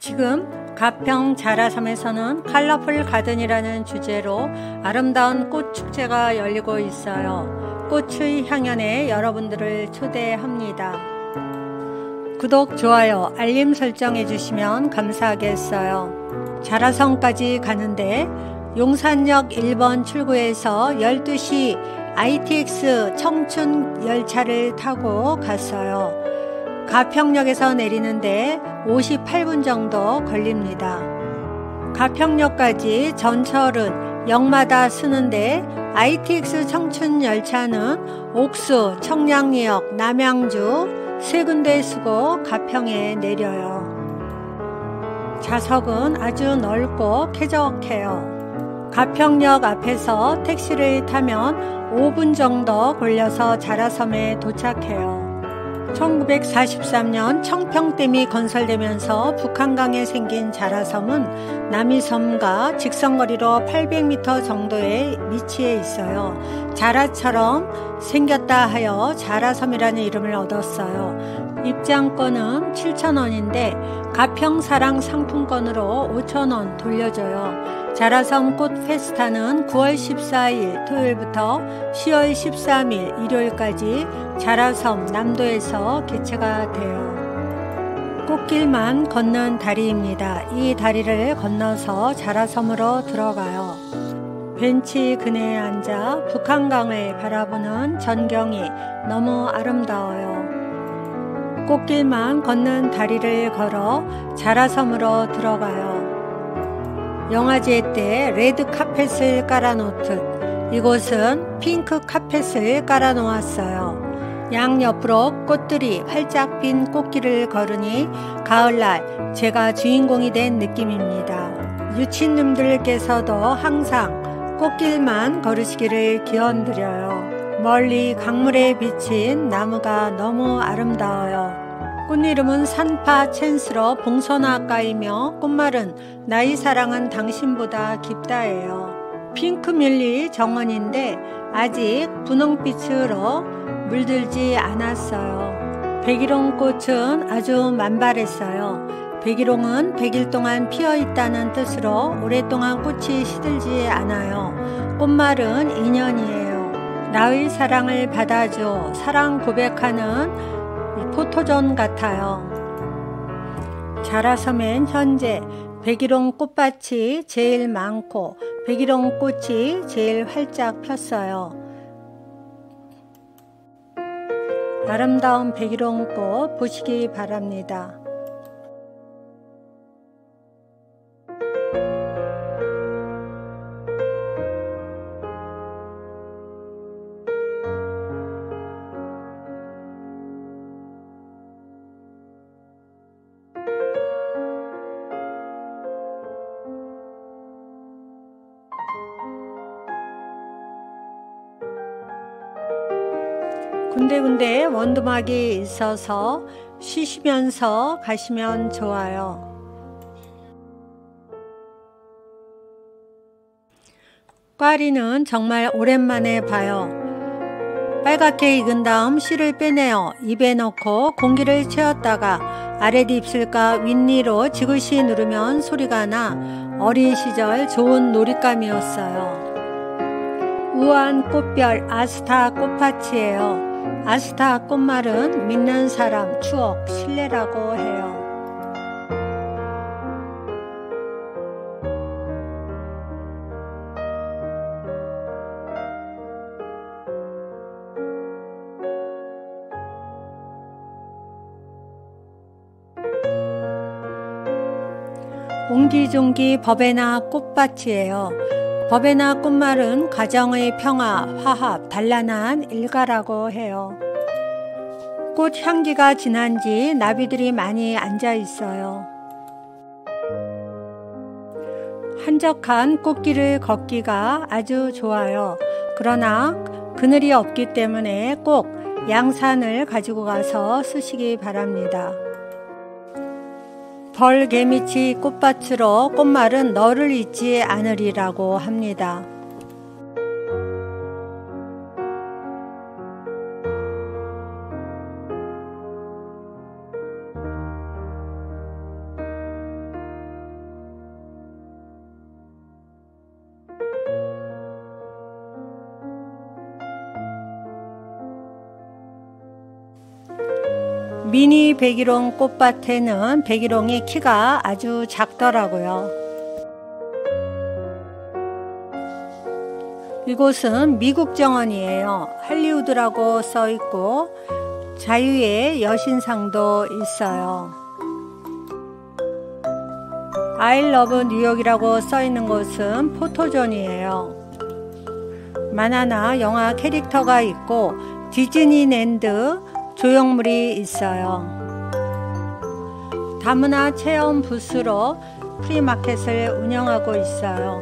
지금 가평 자라섬에서는 컬러풀 가든이라는 주제로 아름다운 꽃 축제가 열리고 있어요. 꽃의 향연에 여러분들을 초대합니다. 구독, 좋아요, 알림 설정해 주시면 감사하겠어요. 자라섬까지 가는데 용산역 1번 출구에서 12시 ITX 청춘 열차를 타고 갔어요. 가평역에서 내리는데 58분 정도 걸립니다. 가평역까지 전철은 역마다 쓰는데 ITX 청춘 열차는 옥수, 청량리역, 남양주 세 군데 쓰고 가평에 내려요. 좌석은 아주 넓고 쾌적해요. 가평역 앞에서 택시를 타면 5분 정도 걸려서 자라섬에 도착해요. 1943년 청평댐이 건설되면서 북한강에 생긴 자라섬은 남이섬과 직선거리로 800m 정도에 위치해 있어요. 자라처럼 생겼다 하여 자라섬이라는 이름을 얻었어요. 입장권은 7,000원인데 가평사랑 상품권으로 5,000원 돌려줘요. 자라섬 꽃 페스타는 9월 14일 토요일부터 10월 13일 일요일까지 자라섬 남도에서 개최가 돼요. 꽃길만 걷는 다리입니다. 이 다리를 건너서 자라섬으로 들어가요. 벤치 그네에 앉아 북한강을 바라보는 전경이 너무 아름다워요. 꽃길만 걷는 다리를 걸어 자라섬으로 들어가요. 영화제 때 레드 카펫을 깔아놓듯 이곳은 핑크 카펫을 깔아놓았어요. 양옆으로 꽃들이 활짝 핀 꽃길을 걸으니 가을날 제가 주인공이 된 느낌입니다. 유치님들께서도 항상 꽃길만 걸으시기를 기원드려요. 멀리 강물에 비친 나무가 너무 아름다워요. 꽃 이름은 산파 챈스러 봉선화가이며 꽃말은 나의 사랑은 당신보다 깊다예요. 핑크뮬리 정원인데 아직 분홍빛으로 물들지 않았어요. 백일홍꽃은 아주 만발했어요. 백일홍은 100일 동안 피어 있다는 뜻으로 오랫동안 꽃이 시들지 않아요. 꽃말은 인연이에요. 나의 사랑을 받아줘 사랑 고백하는 포토존 같아요. 자라섬엔 현재 백일홍 꽃밭이 제일 많고 백일홍 꽃이 제일 활짝 폈어요. 아름다운 백일홍 꽃 보시기 바랍니다. 군데군데 원두막이 있어서 쉬시면서 가시면 좋아요. 꽈리는 정말 오랜만에 봐요. 빨갛게 익은 다음 씨를 빼내어 입에 넣고 공기를 채웠다가 아랫 입술과 윗니로 지그시 누르면 소리가 나 어린 시절 좋은 놀잇감이었어요. 우아한 꽃별 아스타 꽃밭이에요. 아스타 꽃말은 믿는 사람, 추억, 신뢰라고 해요. 옹기종기 버베나 꽃밭이에요. 버베나 꽃말은 가정의 평화, 화합, 단란한 일가라고 해요. 꽃 향기가 진한지 나비들이 많이 앉아 있어요. 한적한 꽃길을 걷기가 아주 좋아요. 그러나 그늘이 없기 때문에 꼭 양산을 가지고 가서 쓰시기 바랍니다. 벌개미치 꽃밭으로 꽃말은 너를 잊지 않으리라고 합니다. 미니 백일홍 꽃밭에는 백일홍이 키가 아주 작더라고요. 이곳은 미국 정원이에요. 할리우드라고 써있고 자유의 여신상도 있어요. I love 뉴욕이라고 써있는 곳은 포토존이에요. 만화나 영화 캐릭터가 있고 디즈니랜드 조형물이 있어요. 다문화 체험 부스로 프리마켓을 운영하고 있어요.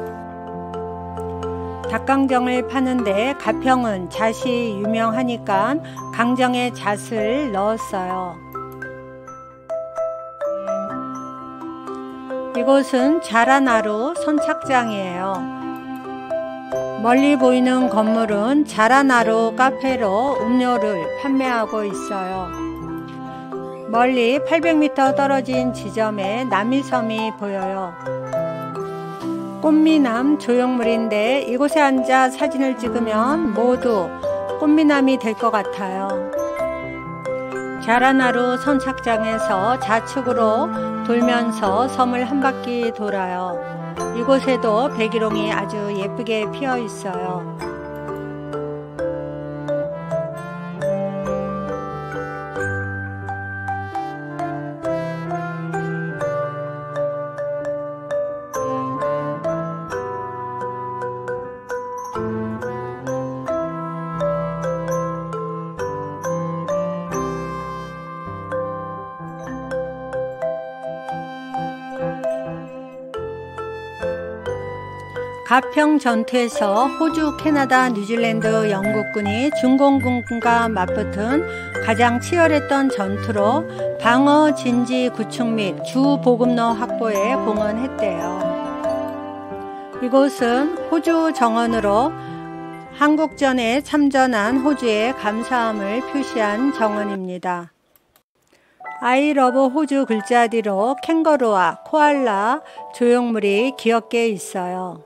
닭강정을 파는데 가평은 잣이 유명하니까 강정에 잣을 넣었어요. 이곳은 자라나루 선착장이에요. 멀리 보이는 건물은 자라나루 카페로 음료를 판매하고 있어요. 멀리 800m 떨어진 지점에 남이섬이 보여요. 꽃미남 조형물인데 이곳에 앉아 사진을 찍으면 모두 꽃미남이 될 것 같아요. 자라나루 선착장에서 좌측으로 돌면서 섬을 한 바퀴 돌아요. 이곳에도 백일홍이 아주 예쁘게 피어 있어요. 가평 전투에서 호주, 캐나다, 뉴질랜드, 영국군이 중공군과 맞붙은 가장 치열했던 전투로 방어 진지 구축 및 주 보급로 확보에 봉헌했대요. 이곳은 호주 정원으로 한국전에 참전한 호주의 감사함을 표시한 정원입니다. I love 호주 글자 뒤로 캥거루와 코알라 조형물이 귀엽게 있어요.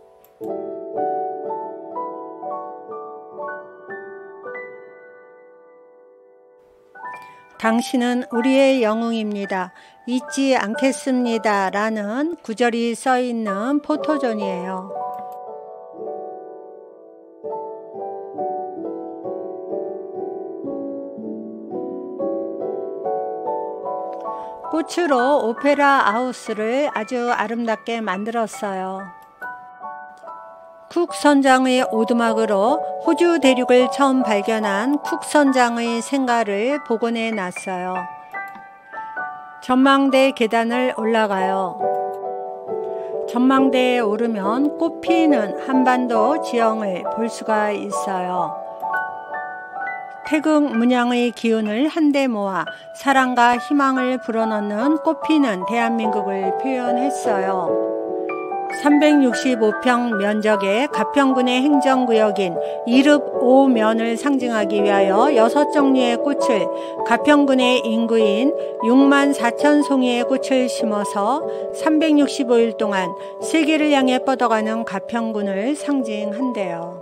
당신은 우리의 영웅입니다. 잊지 않겠습니다. 라는 구절이 써있는 포토존이에요. 꽃으로 오페라 하우스를 아주 아름답게 만들었어요. 쿡 선장의 오두막으로 호주 대륙을 처음 발견한 쿡 선장의 생가를 복원해 놨어요. 전망대 계단을 올라가요. 전망대에 오르면 꽃피는 한반도 지형을 볼 수가 있어요. 태극 문양의 기운을 한데 모아 사랑과 희망을 불어넣는 꽃피는 대한민국을 표현했어요. 365평 면적의 가평군의 행정구역인 이릅 5면을 상징하기 위하여 6종류의 꽃을 가평군의 인구인 6만 4천 송이의 꽃을 심어서 365일 동안 세계를 향해 뻗어가는 가평군을 상징한대요.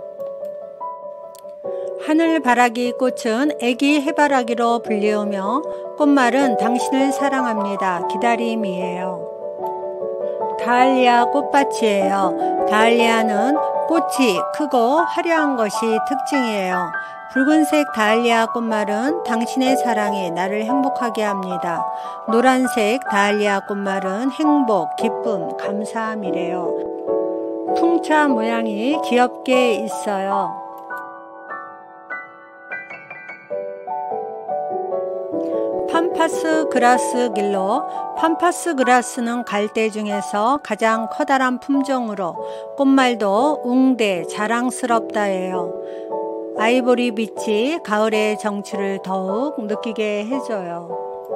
하늘바라기 꽃은 애기 해바라기로 불리우며 꽃말은 당신을 사랑합니다. 기다림이에요. 다알리아 꽃밭이에요. 다알리아는 꽃이 크고 화려한 것이 특징이에요. 붉은색 다알리아 꽃말은 당신의 사랑이 나를 행복하게 합니다. 노란색 다알리아 꽃말은 행복, 기쁨, 감사함이래요. 풍차 모양이 귀엽게 있어요. 팜파스 그라스 길로, 팜파스 그라스는 갈대 중에서 가장 커다란 품종으로 꽃말도 웅대 자랑스럽다예요. 아이보리 빛이 가을의 정취를 더욱 느끼게 해줘요.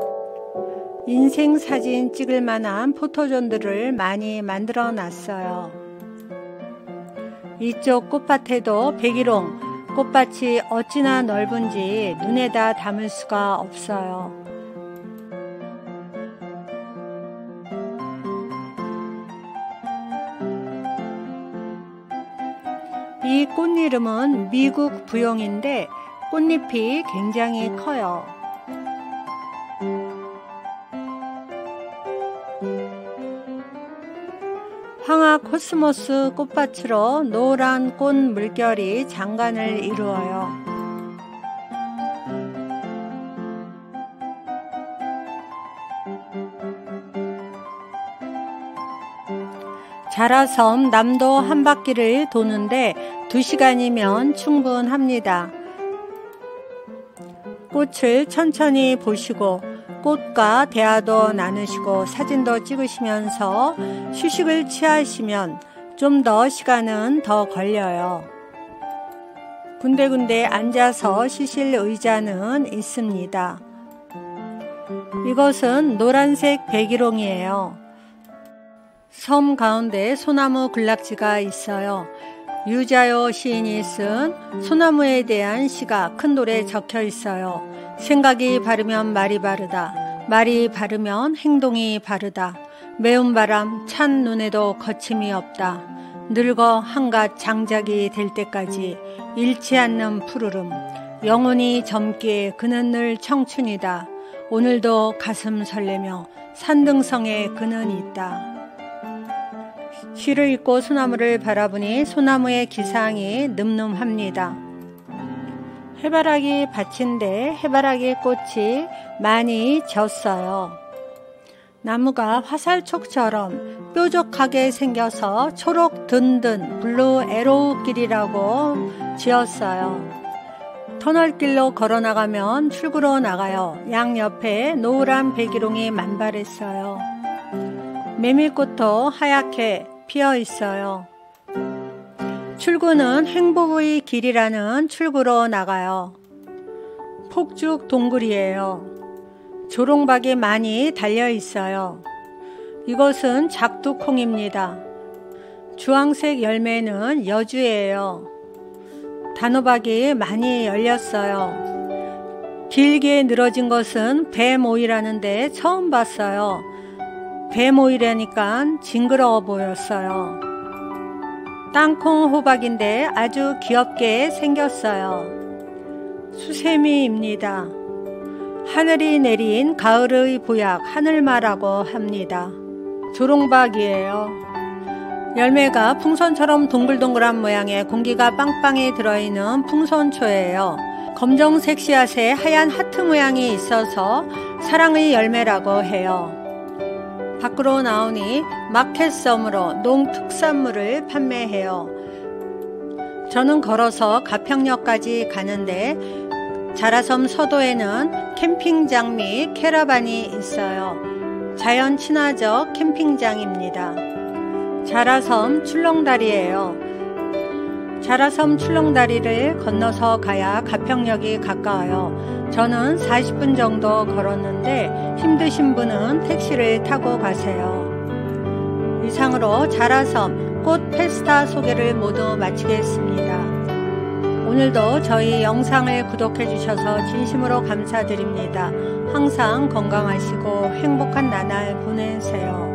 인생 사진 찍을 만한 포토존들을 많이 만들어 놨어요. 이쪽 꽃밭에도 백일홍 꽃밭이 어찌나 넓은지 눈에다 담을 수가 없어요. 이 꽃 이름은 미국 부용인데 꽃잎이 굉장히 커요. 황화 코스모스 꽃밭으로 노란 꽃 물결이 장관을 이루어요. 자라섬 남도 한 바퀴를 도는데 2시간이면 충분합니다. 꽃을 천천히 보시고 꽃과 대화도 나누시고 사진도 찍으시면서 휴식을 취하시면 좀 더 시간은 더 걸려요. 군데군데 앉아서 쉬실 의자는 있습니다. 이것은 노란색 백일홍이에요. 섬 가운데 소나무 군락지가 있어요. 유자요 시인이 쓴 소나무에 대한 시가 큰 돌에 적혀 있어요. 생각이 바르면 말이 바르다. 말이 바르면 행동이 바르다. 매운 바람 찬 눈에도 거침이 없다. 늙어 한갓 장작이 될 때까지 잃지 않는 푸르름. 영원히 젊기에 그는 늘 청춘이다. 오늘도 가슴 설레며 산등성에 그는 있다. 시를 읽고 소나무를 바라보니 소나무의 기상이 늠름합니다. 해바라기 밭인데 해바라기 꽃이 많이 졌어요. 나무가 화살촉처럼 뾰족하게 생겨서 초록 든든 블루 에로우 길이라고 지었어요. 터널길로 걸어나가면 출구로 나가요. 양옆에 노란 백일홍이 만발했어요. 메밀꽃도 하얗게 피어 있어요. 출구는 행복의 길이라는 출구로 나가요. 폭죽 동굴이에요. 조롱박이 많이 달려 있어요. 이것은 작두콩입니다. 주황색 열매는 여주예요. 단호박이 많이 열렸어요. 길게 늘어진 것은 뱀오이라는데 처음 봤어요. 뱀오이라니까 징그러워 보였어요. 땅콩 호박인데 아주 귀엽게 생겼어요. 수세미입니다. 하늘이 내린 가을의 보약 하늘마라고 합니다. 조롱박이에요. 열매가 풍선처럼 동글동글한 모양의 공기가 빵빵히 들어있는 풍선초예요. 검정색 씨앗에 하얀 하트 모양이 있어서 사랑의 열매라고 해요. 밖으로 나오니 마켓섬으로 농특산물을 판매해요. 저는 걸어서 가평역까지 가는데 자라섬 서도에는 캠핑장 및 캐러반이 있어요. 자연 친화적 캠핑장입니다. 자라섬 출렁다리예요. 자라섬 출렁다리를 건너서 가야 가평역이 가까워요. 저는 40분 정도 걸었는데 힘드신 분은 택시를 타고 가세요. 이상으로 자라섬 꽃 페스타 소개를 모두 마치겠습니다. 오늘도 저희 영상을 구독해 주셔서 진심으로 감사드립니다. 항상 건강하시고 행복한 나날 보내세요.